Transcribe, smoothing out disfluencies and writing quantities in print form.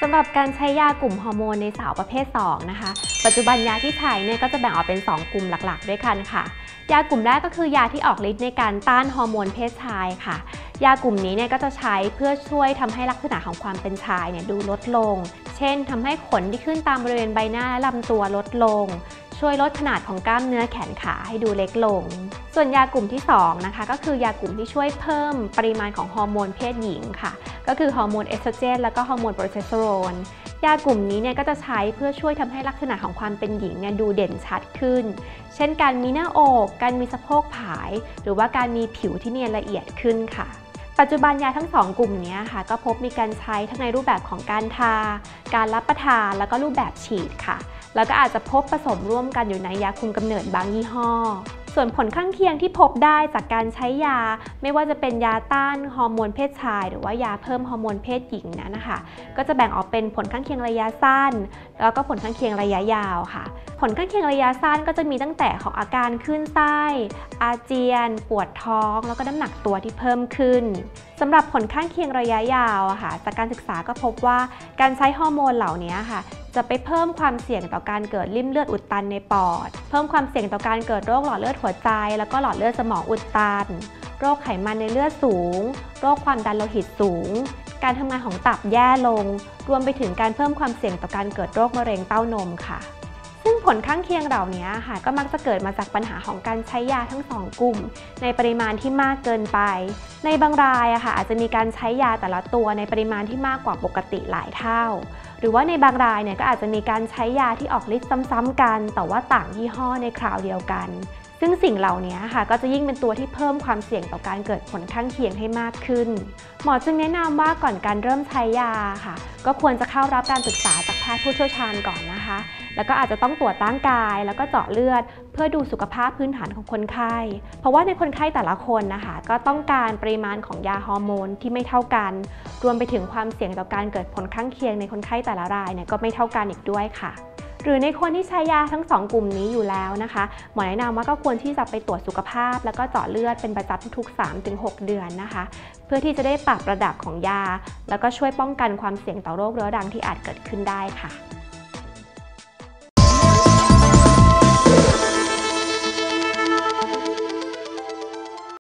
สำหรับการใช้ยากลุ่มฮอร์โมนในสาวประเภท2นะคะปัจจุบันยาที่ใช้เนี่ยก็จะแบ่งออกเป็น2กลุ่มหลักๆด้วยกันค่ะยากลุ่มแรกก็คือยาที่ออกฤทธิ์ในการต้านฮอร์โมนเพศชายค่ะยากลุ่มนี้เนี่ยก็จะใช้เพื่อช่วยทำให้ลักษณะของความเป็นชายเนี่ยดูลดลงเช่นทำให้ขนที่ขึ้นตามบริเวณใบหน้าและลำตัวลดลงช่วยลดขนาดของกล้ามเนื้อแขนขาให้ดูเล็กลงส่วนยากลุ่มที่2นะคะก็คือยากลุ่มที่ช่วยเพิ่มปริมาณของฮอร์โมนเพศหญิงค่ะก็คือฮอร์โมนเอสโตรเจนแล้วก็ฮอร์โมนโปรเจสเตอโรนยากลุ่มนี้เนี่ยก็จะใช้เพื่อช่วยทำให้ลักษณะของความเป็นหญิงเนี่ยดูเด่นชัดขึ้นเช่นการมีหน้าอกการมีสะโพกผายหรือว่าการมีผิวที่เนียนละเอียดขึ้นค่ะปัจจุบันยาทั้ง2กลุ่มนี้ค่ะก็พบมีการใช้ทั้งในรูปแบบของการทาการรับประทานแล้วก็รูปแบบฉีดค่ะแล้วก็อาจจะพบผสมร่วมกันอยู่ในยาคุมกำเนิดบางยี่ห้อส่วนผลข้างเคียงที่พบได้จากการใช้ยาไม่ว่าจะเป็นยาต้านฮอร์โมนเพศชายหรือว่ายาเพิ่มฮอร์โมนเพศหญิงนะคะก็จะแบ่งออกเป็นผลข้างเคียงระยะสั้นแล้วก็ผลข้างเคียงระยะยาวค่ะผลข้างเคียงระยะสั้นก็จะมีตั้งแต่ของอาการคลื่นไส้อาเจียนปวดท้องแล้วก็น้ำหนักตัวที่เพิ่มขึ้นสำหรับผลข้างเคียงระยะยาวค่ะจากการศึกษาก็พบว่าการใช้ฮอร์โมนเหล่านี้ค่ะจะไปเพิ่มความเสี่ยงต่อการเกิดริ่มเลือดอุดตันในปอดเพิ่มความเสี่ยงต่อการเกิดโรคหลอดเลือดหัวใจแล้วก็หลอดเลือดสมองอุดตันโรคไขมันในเลือดสูงโรคความดันโลหิตสูงการทำงานของตับแย่ลงรวมไปถึงการเพิ่มความเสี่ยงต่อการเกิดโรคมะเร็งเต้านมค่ะซึ่งผลข้างเคียงเหล่านี้ค่ะก็มักจะเกิดมาจากปัญหาของการใช้ยาทั้ง2กลุ่มในปริมาณที่มากเกินไปในบางรายอาจจะมีการใช้ยาแต่ละตัวในปริมาณที่มากกว่าปกติหลายเท่าหรือว่าในบางรายเนี่ยก็อาจจะมีการใช้ยาที่ออกฤทธิ์ซ้ำๆกันแต่ว่าต่างยี่ห้อในคราวเดียวกันซึ่งสิ่งเหล่านี้ค่ะก็จะยิ่งเป็นตัวที่เพิ่มความเสี่ยงต่อการเกิดผลข้างเคียงให้มากขึ้นหมอจึงแนะนำว่าก่อนการเริ่มใช้ยาค่ะก็ควรจะเข้ารับการศึกษาจากแพทย์ผู้เชี่ยวชาญก่อนนะคะแล้วก็อาจจะต้องตรวจร่างกายแล้วก็เจาะเลือดเพื่อดูสุขภาพพื้นฐานของคนไข้เพราะว่าในคนไข้แต่ละคนนะคะก็ต้องการปริมาณของยาฮอร์โมนที่ไม่เท่ากันรวมไปถึงความเสี่ยงต่อการเกิดผลข้างเคียงในคนไข้แต่ละรายเนี่ยก็ไม่เท่ากันอีกด้วยค่ะหรือในคนที่ใช้ยาทั้ง2กลุ่มนี้อยู่แล้วนะคะหมอแนะนำว่าก็ควรที่จะไปตรวจสุขภาพแล้วก็เจาะเลือดเป็นประจำทุกๆ 3-6 เดือนนะคะเพื่อที่จะได้ปรับระดับของยาแล้วก็ช่วยป้องกันความเสี่ยงต่อโรคเรื้อรังที่อาจเกิดขึ้นได้ค่ะ